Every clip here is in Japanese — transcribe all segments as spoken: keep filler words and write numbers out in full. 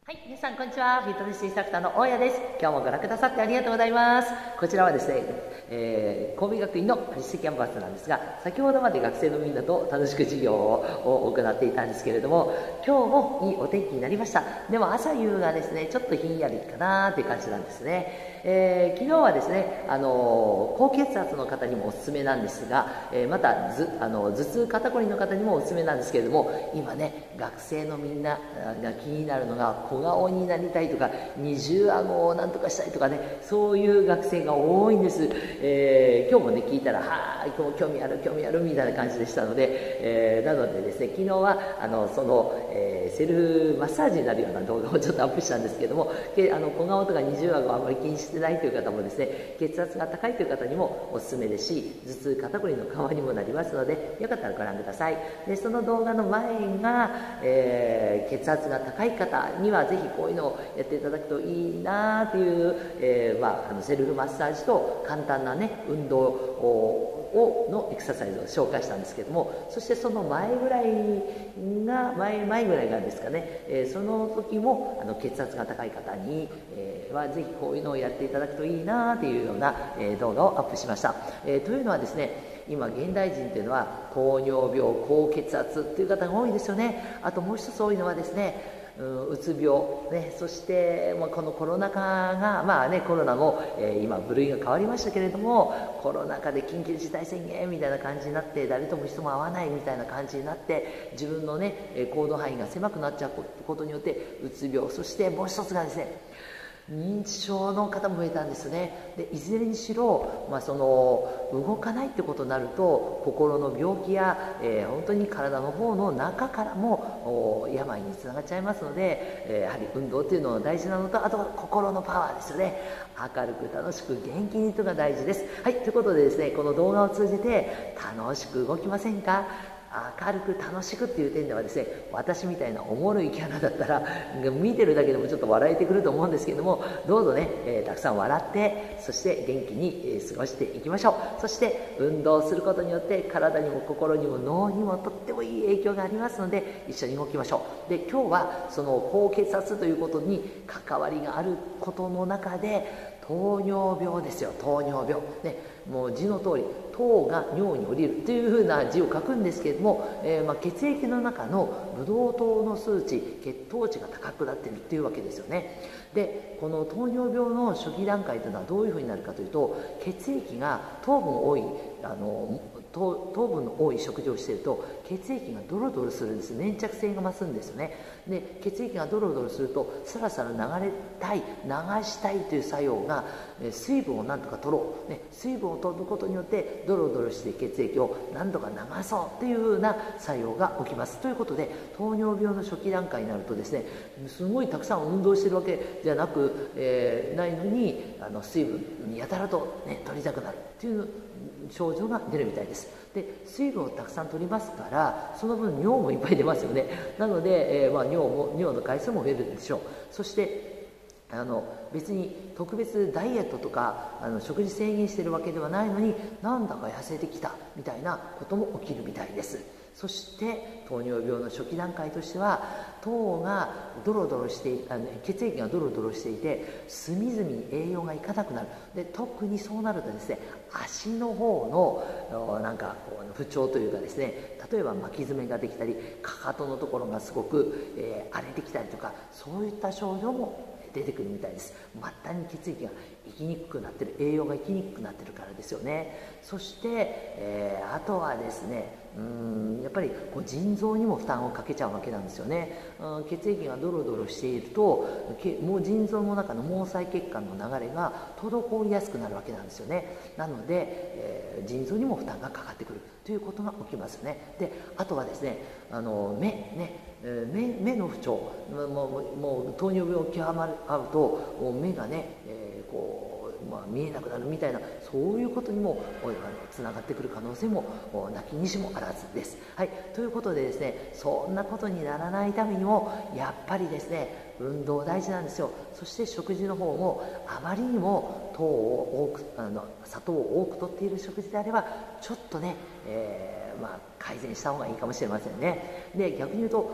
はい、皆さんこんにちは。フィットネスインストラクターの大家です。今日もご覧くださってありがとうございます。こちらはですね、えー、神戸学院の実施キャンパスなんですが、先ほどまで学生のみんなと楽しく授業を行っていたんですけれども、今日もいいお天気になりました。でも朝夕がですね、ちょっとひんやりかなーっていう感じなんですね。えー、昨日はですね、あのー、高血圧の方にもおすすめなんですが、えー、またずあの頭痛肩こりの方にもおすすめなんですけれども、今ね、学生のみんなが気になるのが小顔になりたいとか、二重顎をなんとかしたいとかね、そういう学生が多いんです。えー、今日もね、聞いたら、はーい、今日興味ある、興味あるみたいな感じでしたので、えー、なのでですね、昨日は、あの、その、えー、セルフマッサージになるような動画をちょっとアップしたんですけども、けあの小顔とか二重顎をあまり気にしてないという方もですね、血圧が高いという方にもおすすめですし、頭痛肩こりの緩和にもなりますので、よかったらご覧ください。で、その動画の前が、えー、血圧が高い方にはぜひこういうのをやっていただくといいなという、えーまあ、あのセルフマッサージと簡単なね運動をのエクササイズを紹介したんですけども、そしてその前ぐらいが前前ぐらいがですかね、えー、その時もあの血圧が高い方に、えー、はぜひこういうのをやっていただくといいなというような、えー、動画をアップしました。えー、というのはですね、今現代人というのは糖尿病、高血圧という方が多いですよね。あともう一つ多いのはですね、うん、うつ病、ね、そして、まあ、このコロナ禍が、まあね、コロナも、えー、今部類が変わりましたけれども、コロナ禍で緊急事態宣言みたいな感じになって、誰とも人も会わないみたいな感じになって、自分のね行動範囲が狭くなっちゃうことによってうつ病、そしてもう一つがですね、認知症の方も増えたんですね。でいずれにしろ、まあ、その動かないってことになると心の病気や、えー、本当に体の方の中からも病につながっちゃいますので、えー、やはり運動っていうのが大事なのと、あとは心のパワーですよね。明るく楽しく元気にというのが大事です。はい、ということでですね、この動画を通じて楽しく動きませんか？明るく楽しくっていう点ではですね、私みたいなおもろいキャラだったら見てるだけでもちょっと笑えてくると思うんですけども、どうぞね、えー、たくさん笑って、そして元気に、えー、過ごしていきましょう。そして運動することによって体にも心にも脳にもとってもいい影響がありますので、一緒に動きましょう。で今日はその高血圧ということに関わりがあることの中で、糖尿病ですよ。糖尿病ね、もう字の通り糖が尿に降りるというふうな字を書くんですけれども、えー、まあ血液の中のブドウ糖の数値、血糖値が高くなっているっていうわけですよね。でこの糖尿病の初期段階というのはどういうふうになるかというと、血液が糖分多いあの糖, 糖分の多い食事をしていると血液がドロドロするんです。粘着性が増すんですよね。で血液がドロドロするとさらさら流れたい、流したいという作用が、え水分をなんとか取ろう、ね、水分を取ることによってドロドロして血液をなんとか流そうというふうな作用が起きます。ということで糖尿病の初期段階になるとですね、すごいたくさん運動してるわけじゃなく、えー、ないのにあの水分にやたらと、ね、取りたくなるという症状が出るみたいです。で水分をたくさん取りますから、その分尿もいっぱい出ますよね。なので、えーまあ、尿も尿の回数も増えるでしょう。そしてあの別に特別ダイエットとかあの食事制限してるわけではないのに、なんだか痩せてきたみたいなことも起きるみたいです。そして糖尿病の初期段階としては、糖がドロドロしてあの血液がドロドロしていて隅々に栄養がいかなくなる。で特にそうなるとですね、足の方のなんかこう不調というかですね、例えば巻き爪ができたり、かかとのところがすごく、えー、荒れてきたりとか、そういった症状も出てくるみたいです。末端に血液が行きにくくなってる、栄養が行きにくくなってるからですよね。そして、えー、あとはですね、うーんやっぱりこう腎臓にも負担をかけちゃうわけなんですよね。うん、血液がドロドロしているともう腎臓の中の毛細血管の流れが滞りやすくなるわけなんですよね。なので、えー、腎臓にも負担がかかってくるということが起きますね。であとはですね、あの目ね目, 目の不調、もうもう糖尿病を極まると目がね、えー、こう、まあ、見えなくなるみたいな、そういうことにもつながってくる可能性もなきにしもあらずです。はい、ということでですね、そんなことにならないためにもやっぱりですね、運動大事なんですよ。そして食事の方もあまりにも糖を多くあの砂糖を多く摂っている食事であれば、ちょっとね、えーまあ、改善した方がいいかもしれませんね。で逆に言うと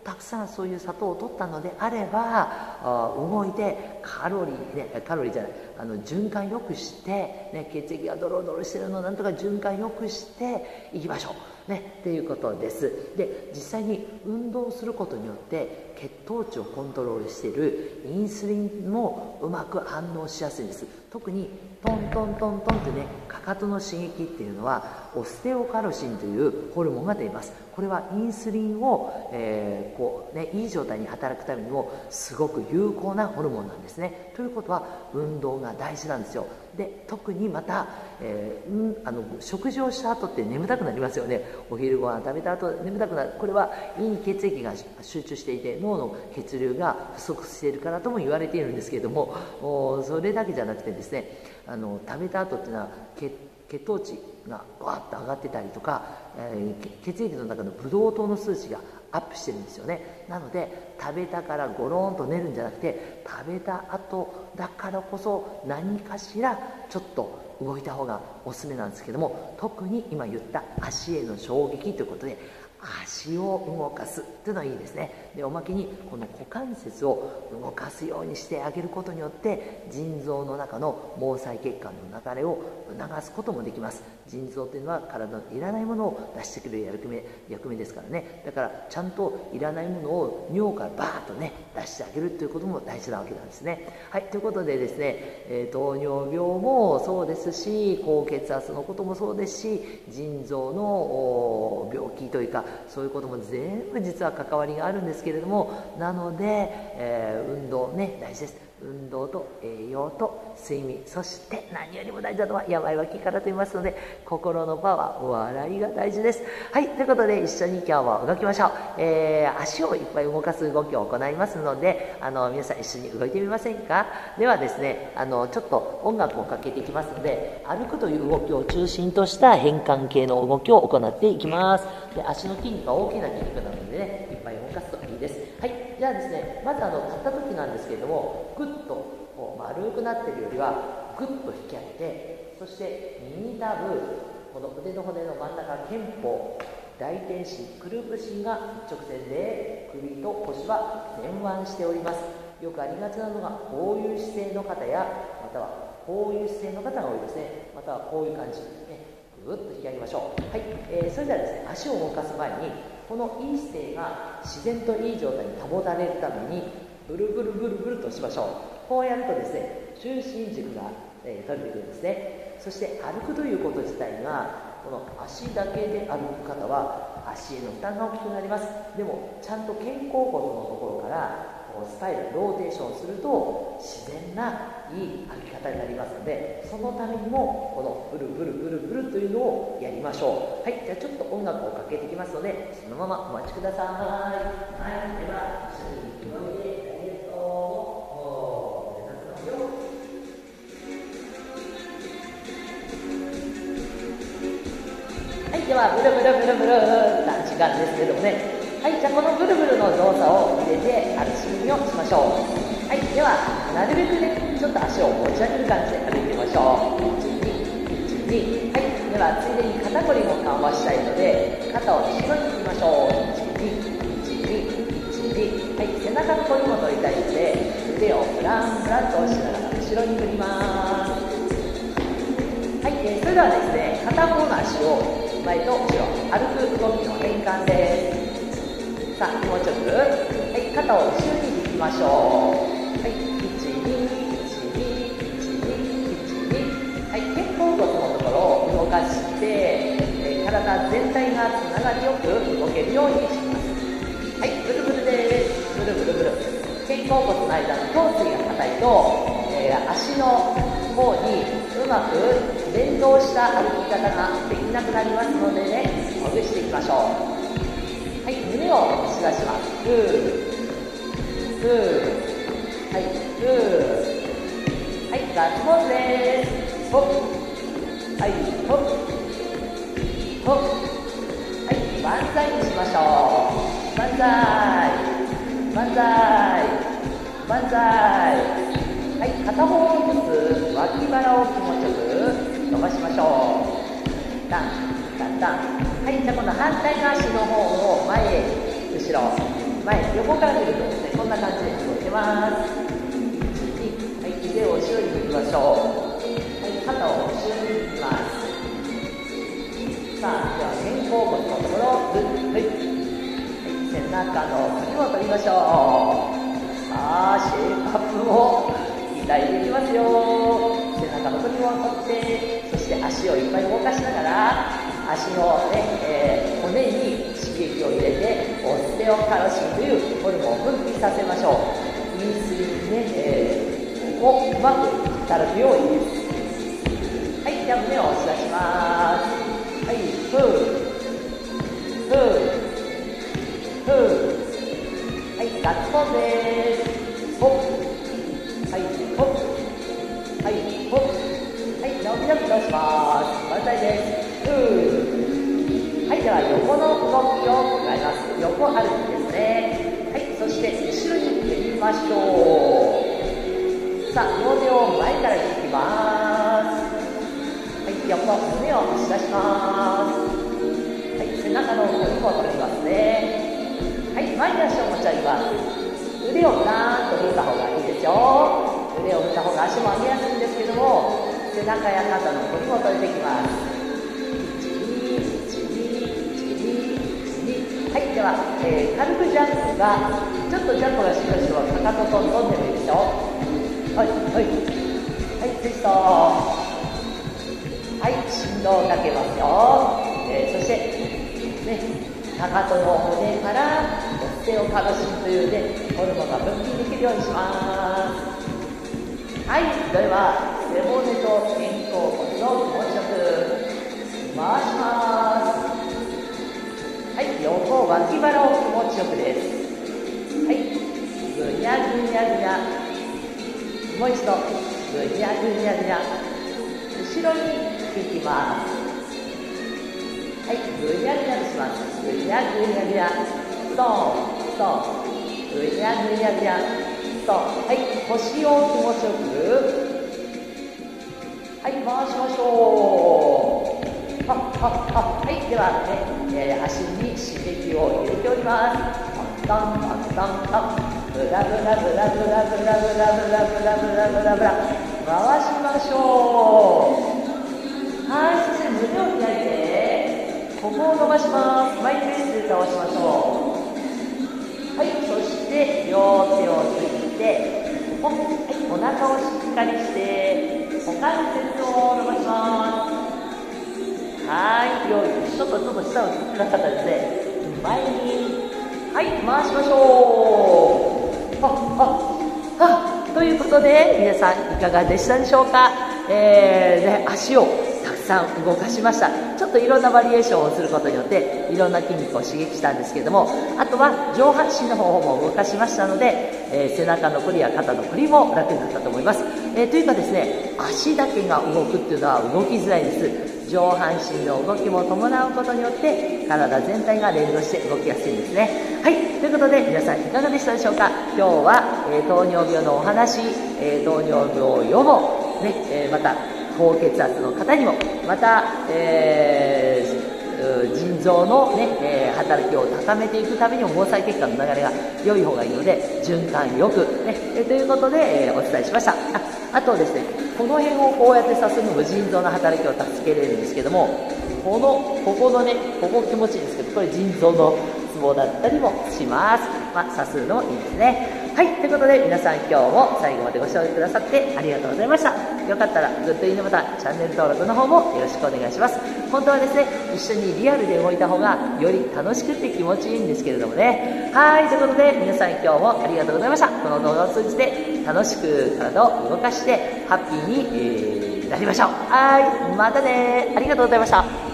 たくさんそういう砂糖を取ったのであれば、あ動いてカロリーね、カロリーじゃない、あの循環よくして、ね、血液がドロドロしてるのをなんとか循環よくしていきましょうねっていうことです。で、実際に運動することによって血糖値をコントロールしているインスリンもうまく反応しやすいんです。特にトントントントンってね、かかとの刺激っていうのはオステオカルシンというホルモンが出ます。これはインスリンを、えーこうね、いい状態に働くためにもすごく有効なホルモンなんですね。ということは運動が大事なんですよ。で、特にまた、えーうん、あの食事をした後って眠たくなりますよね。お昼ご飯食べた後眠たくなる。これはいい血液が集中していて脳の血流が不足しているからとも言われているんですけれども、おそれだけじゃなくてですね、あの食べた後っていうのは血血糖値がバーッと上がってたりとか、えー、血液の中のブドウ糖の数値がアップしてるんですよね。なので食べたからゴローンと寝るんじゃなくて、食べた後だからこそ何かしらちょっと動いた方がおすすめなんですけども、特に今言った足への衝撃ということで足を動かすというのはいいですね。で、おまけにこの股関節を動かすようにしてあげることによって腎臓の中の毛細血管の流れを促すこともできます。腎臓というのは体のいらないものを出してくれる役目、役目ですからね。だからちゃんといらないものを尿からバーッとね出してあげるということも大事なわけなんですね。はい、ということでですね、えー、糖尿病もそうですし、高血圧のこともそうですし、腎臓の病気というかそういうことも全部実は関わりがあるんですけれども、なので、えー、運動ね大事です。運動と栄養と睡眠、そして何よりも大事なのは病は気からと言いますので、心のパワー、笑いが大事です。はい、ということで一緒に今日も動きましょう。えー、足をいっぱい動かす動きを行いますので、あの皆さん一緒に動いてみませんか。ではですね、あのちょっと音楽をかけていきますので、歩くという動きを中心とした変換系の動きを行っていきます。で、足の筋肉が大きな筋肉なのでね、いっぱい動かすといいです。はい、じゃあですね、まずあの立った時なんですけれども、グッとこう丸くなっているよりはグッと引き上げて、そして右タブ、この腕の骨の真ん中肩甲、大転筋、クループ筋が一直線で首と腰は前腕しております。よくありがちなのがこういう姿勢の方や、またはこういう姿勢の方が多いですね。またはこういう感じ、ね、ぐっと引き上げましょう。はい、えー、それではですね、足を動かす前にこのいい姿勢が自然といい状態に保たれるためにブルブルブルブルとしましょう。こうやるとですね、中心軸が、えー、取れてくるんですね。そして歩くということ自体が、この足だけで歩く方は足への負担が大きくなります。でもちゃんと肩甲骨のところからスパイラルローテーションすると自然ないい歩き方になりますので、そのためにもこのブルブルブルブルというのをやりましょう。はい、じゃあちょっと音楽をかけていきますので、そのままお待ちください。はい、では一緒に動いてダイエットを目指すのよ。はい、ではブルブルブルブルな時間ですけどもね。はい、じゃあこのブルブルの動作を入れて歩きみをしましょう。はい、ではなるべくね、ちょっと足を持ち上げる感じで歩いてみましょう。いちに、いちに、はい、ではついでに肩こりも緩和したいので肩を後ろに振りましょう。いちに、いちに、いちに、はい、背中のこりも取りたいので腕をブランブランと押しながら後ろに振ります。はい、えー、それではですね、片方の足を前と後ろ歩く動きの変換です。さあ、気持ちよく、はい、肩を後ろに引きましょう。はい、いちに、いちに、いちに、いちに、はい、肩甲骨のところを動かして、えー、体全体がつながりよく動けるようにします。はい、ブルブルです。ブルブルブル。肩甲骨の間の胸椎が硬いと、えー、足の方にうまく連動した歩き方ができなくなりますのでね、ほぐしていきましょう。はい、胸を押し出します。ふー、ふー、はい、ふー、はい、ガッツポーズです。ほっ、はい、ほっ、ほっ、はい、万歳にしましょう。万歳、万歳、万歳。はい、片方ずつ脇腹を気持ちよく伸ばしましょう。ダン、ダンダン。はい、じゃあ今度反対の足の方を前へ後ろ前、横から見るとですね、こんな感じで動けます。はい、腕を後ろに振りましょう。はい、肩を後ろに振ります。さあ、では肩甲骨のところ、グッ、はい、背中の首を取りましょう。さあ、シェイプアップも期待できますよ。背中の首を取って、そして足をいっぱい動かしながら、足の、ねえー、骨に刺激を入れて、オステオカロシンというホルモンを分泌させましょう。インスリンね、えー、ここをうまく働くようにです。はい、じゃあ胸を押し出します。はい、ふー、ふー、ふー。はい、ガッツポーズです。ほっ、はい、ほっ、はい、ほっ、はい、伸び伸びとします。万歳です。ふー。はい、では横の動きを加えます。横歩きですね。はい、そして後ろに振りましょう。さあ、両手を前から引きます。はい、横、胸を押し出します。はい、背中の首も取りますね。はい、前に足を持ち上げます。腕をガーンと振った方がいいですよ。腕を振った方が足も上げやすいんですけども、背中や肩の首も取れてきます。いち、に、いち、に、いち、に、いち、に。はい、では、えー、軽くジャンプが、ちょっとジャンプがしばしばかかとトントンでもいいですよ。はい、はい、はい、ツイスト。はい、振動をかけますよ。えー、そして、ね、かかとの骨からオステオカロシンというね、ホルモンが分泌できるようにします。はい、では、背骨と肩甲骨を気持ちよく回します。はい、横脇腹を気持ちよくです。はい、ぐにゃぐにゃぐにゃ。もう一度、ぐにゃぐにゃぐにゃ。後ろに引きます。はい、ぐにゃぐにゃとします。ぐにゃぐにゃぐにゃ。ストン、ストン。ぐにゃぐにゃぐにゃ。ストン。はい、腰を気持ちよく。はい、回しましょう。はっはっは。はい、ではね、えー、足に刺激を入れております。タンタンタンタン。ブラブラブラブラブラブラブラブラブラブラブラ。回しましょう。はい、そして胸を開いて、ここを伸ばします。マイペースで倒しましょう。はい、そして両手をついて、はい、お腹をしっかりして、股関節を伸ばします。はい、よいしょ。ちょっとちょっと下をつってなかったですね。前に、はい、回しましょう。はっはっはっ。ということで、皆さんいかがでしたでしょうか。えーね、足をたくさん動かしました。ちょっといろんなバリエーションをすることによっていろんな筋肉を刺激したんですけれども、あとは上半身の方も動かしましたので、えー、背中のこりや肩のこりも楽になったと思います。えー、というかですね、足だけが動くっていうのは動きづらいです。上半身の動きも伴うことによって体全体が連動して動きやすいんですね。はい、ということで皆さんいかがでしたでしょうか。今日は、えー、糖尿病のお話、えー、糖尿病予防、ねえー、また高血圧の方にも、また、えー、腎臓の、ねえー、働きを高めていくためにも毛細血管の流れが良い方がいいので循環よく、ねえー、ということで、えー、お伝えしました。あ、あとですね、この辺をこうやってさすのも腎臓の働きを助けれるんですけども、このここのね、ここ気持ちいいんですけど、これ腎臓のツボだったりもします。まあ、さすのもいいですね。はい、ということで皆さん今日も最後までご視聴くださってありがとうございました。よかったらグッドいいねボタン、チャンネル登録の方もよろしくお願いします。本当はですね、一緒にリアルで動いた方がより楽しくて気持ちいいんですけれどもね。はい、ということで皆さん今日もありがとうございました。この動画を通じて楽しく体を動かしてハッピーに、えー、なりましょう。はい、またね。ありがとうございました。